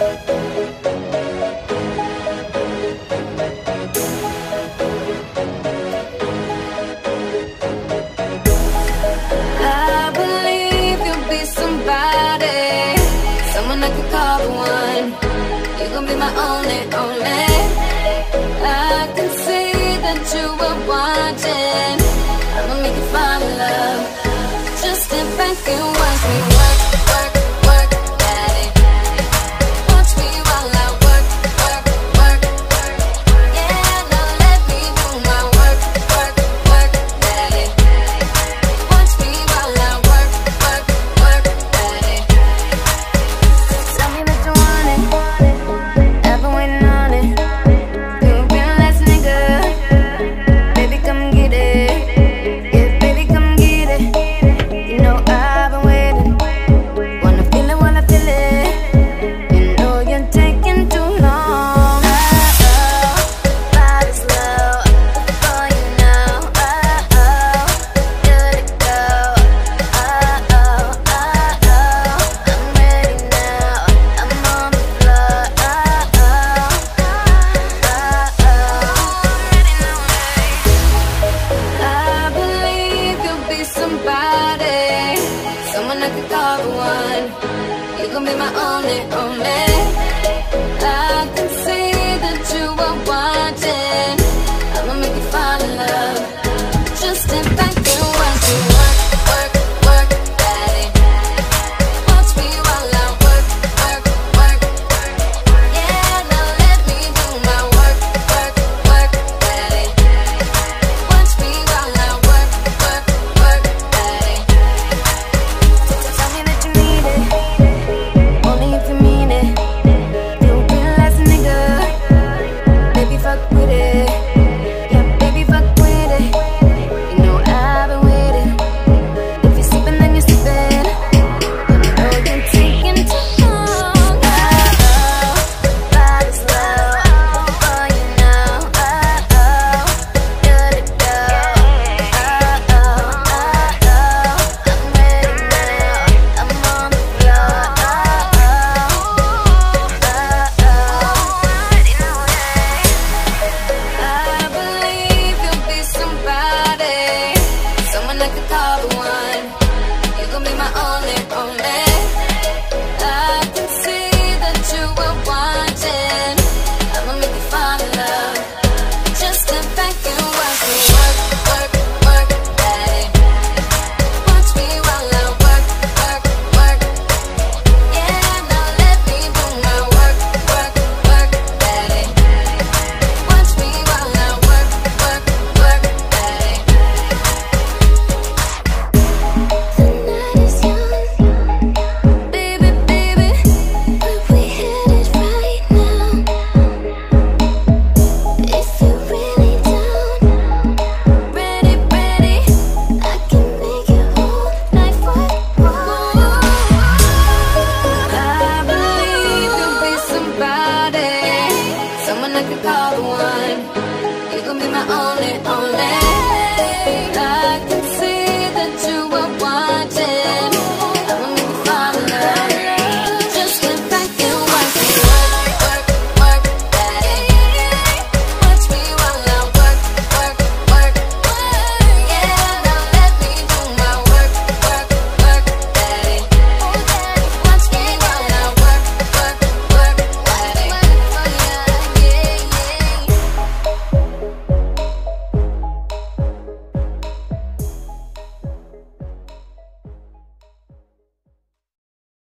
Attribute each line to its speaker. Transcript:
Speaker 1: I believe you'll be somebody, someone I could call the one. You gon' be my only, only. I can see that you were watching. I'ma make you fall in love. Just sit back and watch me work, work, work, daddy. Watch me while I work, work, work. Yeah, now let me do my work, work, work, daddy. Watch me while I work, work, work, daddy. Tell me that you want it, I've been waiting on it. You've been the last nigga, baby come get it. Yeah, baby come get it. You know I've been waiting, wanna feel it, wanna feel it. You know you're taking too long. Oh, body slow, before you know. Oh, good to go. Oh, I'm ready now. I'm on the floor. I believe you'll be somebody, someone I could call the one. You gon' be my only, only.